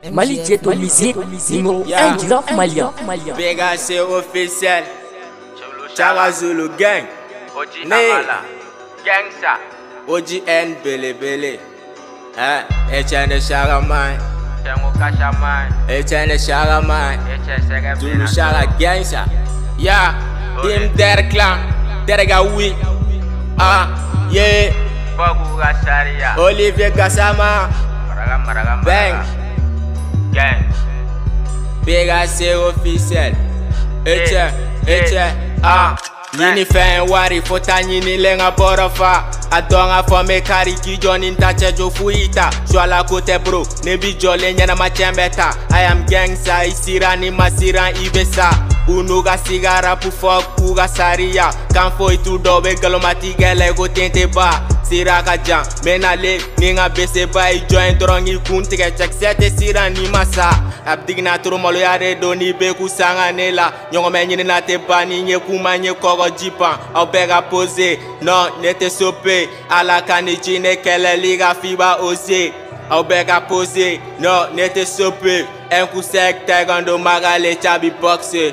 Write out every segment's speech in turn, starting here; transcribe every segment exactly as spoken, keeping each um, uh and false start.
Mali Jet Musique, numéro un du rap malien. Béga c'est officiel. Tchaga Zulu gang. Oji Ne. Amala, Gangsta, O G N Bele Bele. Hein, Etienne Charamai. Tengo Kashamai, Etienne Charamai. Eche Sege Zulu Chara Gangsta. Ya, Team Der Clan. Derga oui. Ah, yeah. Bogu Gasharia, Olivier Gassama. Maraga Maraga Bang. Maraga, Gang, Béga c'est officiel. Etienne, Etienne, ah. Nini fen wari fota nini lenga borofa Adonga fome kari ki joni ntache jo fuita Shwala kote bro, nebi jole nyana machembeta I am gangsta, isira ni masira ibesa Unuga sigara pufok uga saria Kanfo itu dobe galomati gele go tente ba Sira jan, menale, ninga bese ba I join drongi kuntige check sete sira ni masa Abdigna turu molo yare do ni beku sanga nela Nyongo menyini na te ba ni nye kuma nye kogo jipan Au bega pose, non nete sope Ala kani chine kele liga fiba ose Au bega pose, non nete sope Enku sek tegando magale chabi boxe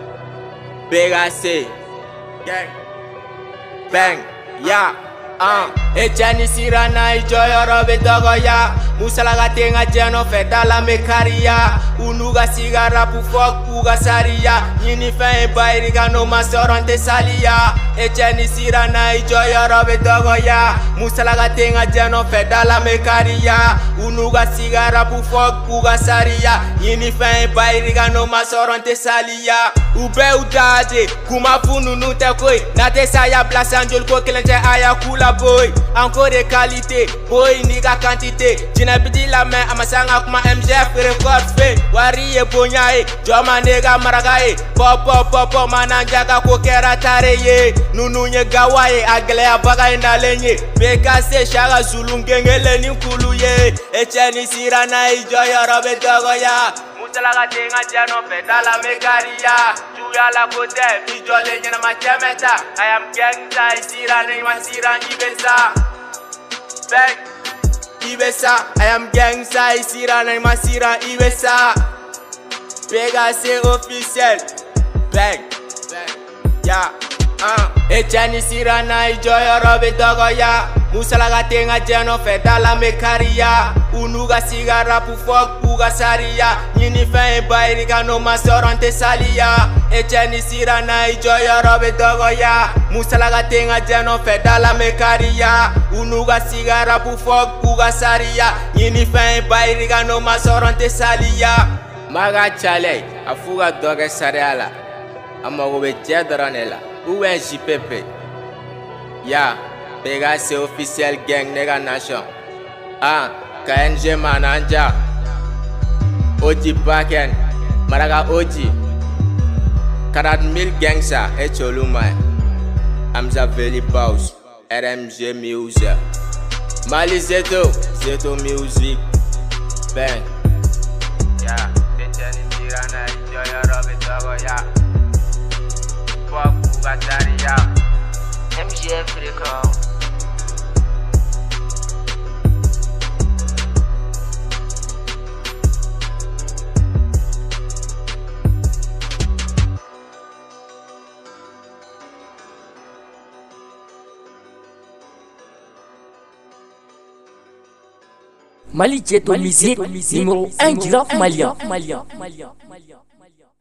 Bega se Gang Bang Ya Ah, Etienne Sirana ijoyo robe dogo ya Musalaga tenga jeno feta la mekaria Unuga sigara pufok uga saria Nini fe bairiga no masorante salia Etienne Sirana ijoyo robe dogo ya Musalaga tenga jeno feta la mekaria Unuga sigara pufok uga saria Nini fe bairiga no masorante salia Ube udade kuma funu nute koi Nate saya blasanjol ko kelente aya kula boy encore de qualité boy niga quantité jina bidi la main amasanga kuma M G F record fait wari e bonyae joma nega maragae pop pop pop mananja ko kera tareye nunu nye gawaye agle abaga inalenye beka se shaga Zulu ngengele ni kuluye Etienne Sirana ijoyo robe dogo ya Musalaga tenga jano feta la mekaria Juya la kote bijole nyana machemeta I am gangsta isira ni masira ibesa Bang Ibesa I am gangsta isira ni masira ibesa Béga c'est officiel Bang Bang Ya Ah Etienne Sirana ijoyo robe dogo ya Musalaga tenga jeno feta la mekaria Unuga sigara pufok uga saria Nini fe bairiga no masorante salia Etienne Sirana ijoyo robe dogo ya Musalaga tenga jeno feta la mekaria Unuga sigara pufok uga saria Nini fe bairiga no masorante salia Maga chale afuga doge sariala Amago be jedranela Uwe J P P Ya Béga c'est officiel gang nega nation Ah K N G mananja O G Baken Maraga O G Karat mil gangsta Echolumai Amza Veli Boss R M G Music Mali Zeto Zeto Music Bang Ya, Etienne Sirana ijoyo robe dogo ya Bogu Gasharia, M G F record. Mali Jet Musique, numéro un du rap malien.